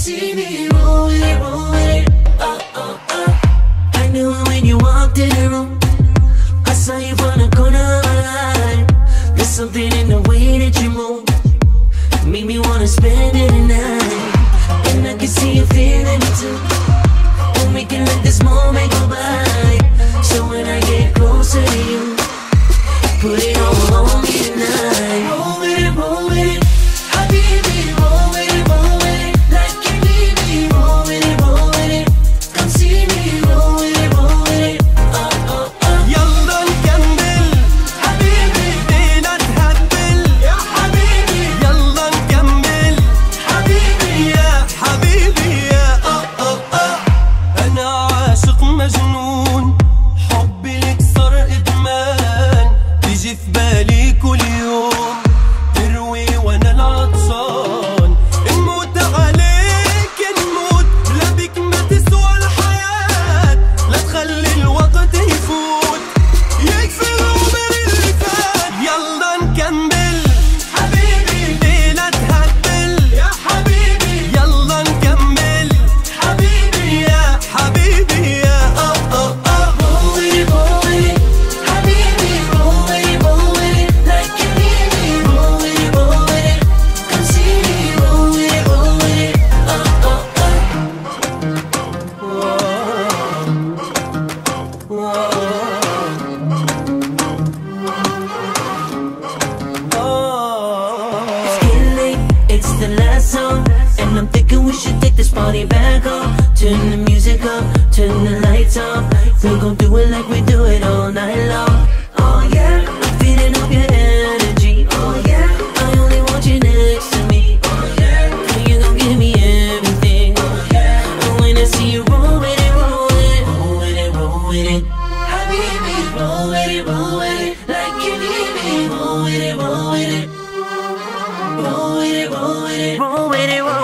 see me, roll with it, roll with it. Oh, oh, oh. I knew it when you walked in the room. I saw you from the corner of my eye. There's something in the way that you move, make me wanna spend it tonight. And I can see you feeling it too, and we can let this moment go by. So when I get closer to you, put it all on me tonight. Roll with it, roll with it. Habibi, roll with it, roll with it. Like you need me, roll with it, roll with it. Come see me, roll with it, roll with it. Oh, oh, oh. يلا نكمل حبيبي لينا نهبل يا حبيبي، يلا نكمل حبيبي يا حبيبي يا أنا عاشق مجنون، حبي لك صار إدمان، تيجي في بالي كل يوم، تروي وأنا العطشان، نموت عليك نموت، لا بك ما تسوى الحياة، لا تخلي الوقت يفوت، يكفي العمر اللي فات، يلا نكمل حبيبي ليلة تهبل يا حبيبي، يلا نكمل حبيبي يا حبيبي يا roll with it, roll with it. Habibi, roll with it, roll with it. Like you need me, roll with it, roll with it. Come see me, roll with it, roll with it. Oh, oh, It's getting late, it's the last song, and I'm thinking we should take this party back home. Turn the music up, turn the lights on. We gon' do it like we do it all night long. Oh yeah, I'm feeding up your energy. Oh yeah, I only want you next to me. Oh yeah, girl, you gon' give me everything. Oh yeah, and when I see you roll with it, roll with it, roll with it, roll with it. Habibi, roll with it, roll with it. Like you need me, roll with it, roll with it. Roll with it, roll with it, roll with it, roll with it.